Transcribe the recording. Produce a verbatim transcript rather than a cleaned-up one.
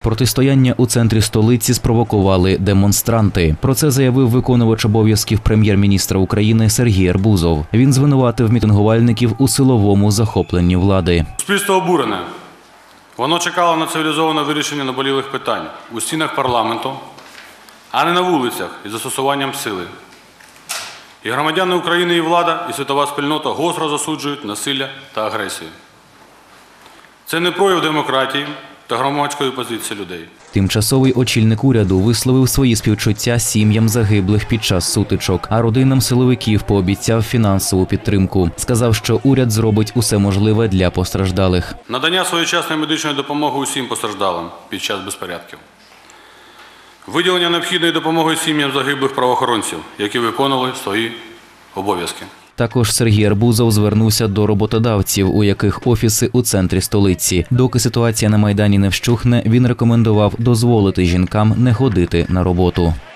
Протистояння у центрі столиці спровокували демонстранти. Про це заявив виконувач обов'язків прем'єр-міністра України Сергій Арбузов. Він звинуватив мітингувальників у силовому захопленні влади. Суспільство обурене. Воно чекало на цивілізоване вирішення наболілих питань у стінах парламенту, а не на вулицях із застосуванням сили. І громадяни України, і влада, і світова спільнота гостро засуджують насилля та агресію. Це не прояв демократії та громадської позиції людей. Тимчасовий очільник уряду висловив свої співчуття сім'ям загиблих під час сутичок, а родинам силовиків пообіцяв фінансову підтримку. Сказав, що уряд зробить усе можливе для постраждалих. Надання своєчасної медичної допомоги усім постраждалим під час безпорядків. Виділення необхідної допомоги сім'ям загиблих правоохоронців, які виконували свої обов'язки. Також Сергій Арбузов звернувся до роботодавців, у яких офіси у центрі столиці. Доки ситуація на Майдані не вщухне, він рекомендував дозволити жінкам не ходити на роботу.